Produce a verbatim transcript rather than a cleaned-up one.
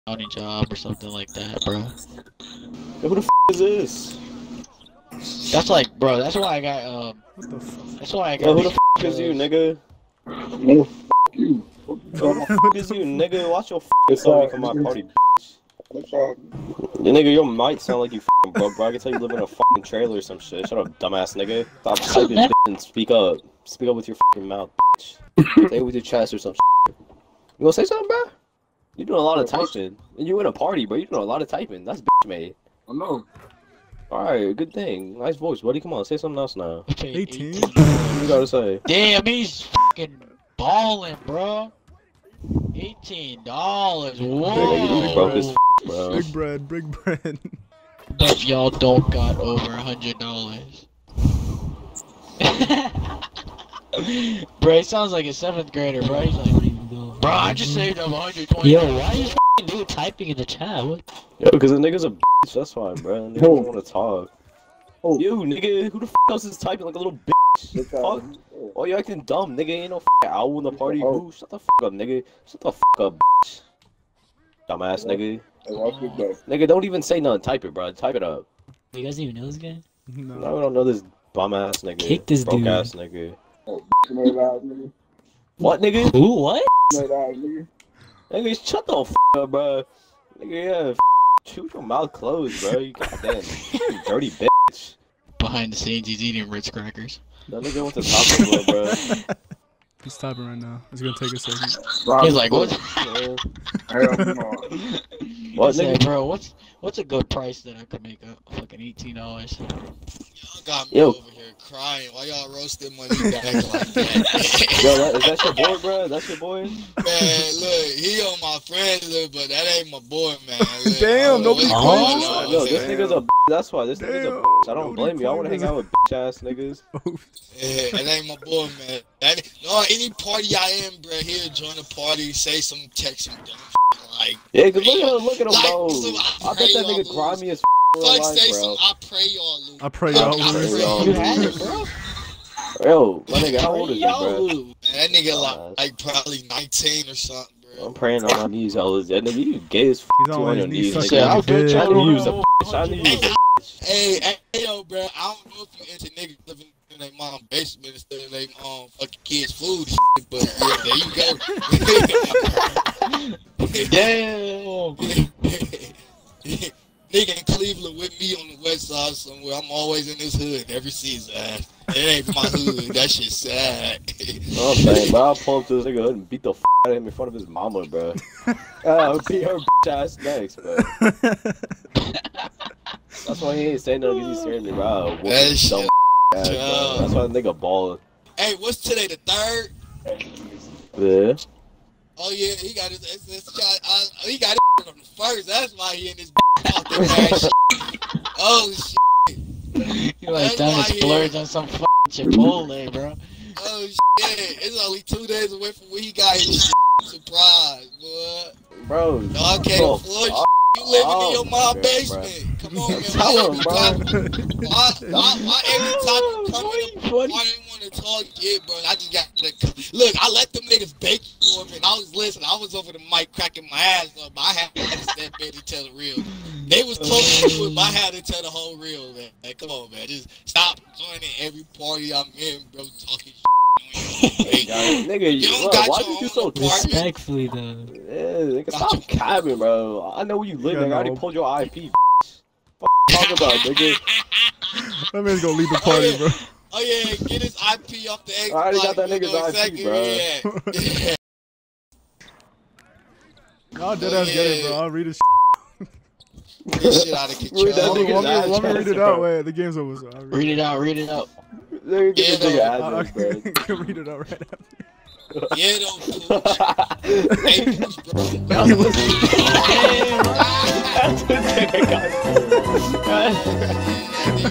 county job or something like that, bro. Yo, who the f is this? That's like, bro. That's why I got um. What the fuck? That's why I got. Yo, who the f is you, nigga? No, f you. Yo, who the f is you, nigga? Watch your f self come my party, bitch. What's up? Yeah, nigga, your mic sound like you f***ing broke, bro. I can tell you live in a f***ing trailer or some shit. Shut up, dumbass nigga. Stop typing, bitch, and speak up. Speak up with your f***ing mouth, bitch. Say it with your chest or some shit. You gonna say something, bro? You doing a lot of typing. And you in a party, bro. You doing a lot of typing. That's bitch made. I know. Alright, good thing. Nice voice, buddy. Come on, say something else now. eighteen? What you gotta say? Damn, he's fucking balling, bro. Eighteen dollars. Whoa. You broke as f***, bro. Big bread, big bread. Bet y'all don't got over a hundred dollars. Bro, he sounds like a seventh grader, bro. He's like, bro, I just saved up one hundred twenty. Yo, why is f***ing dude typing in the chat? What? Yo, because the nigga's a bitch. That's why, bro. Nigga don't want to talk. Oh. You, nigga, who the f else is typing like a little bitch? Fuck. Oh, you acting dumb, nigga. Ain't no f***ing owl in the party. Oh. Ooh, shut the f up, nigga. Shut the f up, bitch. Dumbass, nigga. Hey, watch this guy. Nigga, don't even say nothing. Type it, bro. Type it up. You guys even know this guy? No. No, we don't know this bum ass nigga. Kick this broke dude. ass nigga. Oh, you know that, nigga? What, nigga? Who? What? You know that, nigga? Nigga, shut the f up, bro. Nigga, yeah. F shoot your mouth closed, bro. You goddamn you dirty bitch. Behind the scenes, he's eating Ritz crackers. That nigga went to Taco Bell, bro. He's typing right now. It's gonna take a second. He's like, what? Yeah. Hell no. What, He said, nigga? bro, what's what's a good price that I could make up? Fucking eighteen dollars. Y'all got me Yo. over here crying. Why y'all roasting money back like that? Yo, that, is that your boy, bro? That's your boy? Man, look, he on my friend list, but that ain't my boy, man. Look, Damn, I don't know nobody what's calls going you? on, Yo, this man. nigga's a b that's why. This nigga's a Damn, b I don't nobody blame you. I wanna claimed hang out with bitch ass niggas. Yeah, that ain't my boy, man. That, no, any party I am, bro, here, join the party, say some, text some dumb shit, like, Yeah, cause look at him, look at him, Like, bro. so I I bet that pray nigga y'all grimy as f in real fuck life, say bro. some, I pray y'all lose. I pray I, y'all I lose. pray y'all y'all You lose. had it, bro. Yo, my nigga, how old is he, Yo. bro? Man, that nigga Dumbass. like, like probably nineteen or something, bro. I'm praying on my knees, hell. That nigga, you gay as f He's too on on his your knees knees, sucking Said, nigga. I'll his bet dick. I y'all knew you was a don't bitch. I knew you was a Hey, hey, yo, bro, I don't know if you into niggas living in their mom's basement instead of their um fucking kids' food, shit, but yeah, there you go. Damn. Nigga in Cleveland with me on the west side somewhere. I'm always in this hood every season. It ain't my hood. That shit sad. No, I'm saying, bro, I'll pull up to this nigga hood and beat the f out of him in front of his mama, bro. I'll beat her bitch ass next, bro. That's why he ain't saying nothing because he's scared me, bro. I'll whoop That his shit, dumb ass, bro. That's why the nigga ball. Hey, what's today? The third? Yeah. Oh yeah, he got his. his, his shot, uh, he got his on the first. That's why he in this talking bad shit. Oh shit. You like That's down why to he- splurge on some fucking Chipotle, bro. Oh shit. It's only two days away from when he got his shit. Surprise, boy. Bro. No, I can't bro, afford oh, you. You living oh, in your mom's bro, basement. Come on, man. Tell Why him, every bro. time- Why, why, why every time you come Boy, in the boy. I didn't want to talk shit, bro. I just got to look. I let them niggas bake for me, and I was listening. I was over the mic cracking my ass up, but I had to step in and tell the real. They was close to it, but I had to tell the whole real, man. Like, come on, man. Just stop joining every party I'm in, bro. Talking shit. Yeah, nigga, You don't bro, got why your you own so apartment. Respectfully, though. Yeah, nigga, stop cabbing, bro. I know where you live, Yeah, nigga. I already no. pulled your I P, bitch. Fuck you talking about, nigga. That man's gonna leave the party, bro. Oh yeah, get his I P off the X. I already got that you nigga's know I P, exactly where he at. I'll dead Oh, ass get it, yeah. bro. I'll read it. This shit out of control. Read that Let me, nigga's let me, let me ass, read it bro. out. Wait, the game's over. So I'll read Read it out, read it out. Nigga, get this Yeah, nigga I, I address, bro. can, can read it out right after. Yeah, though, Pooch. Hey, Pooch, bro. That's what nigga got.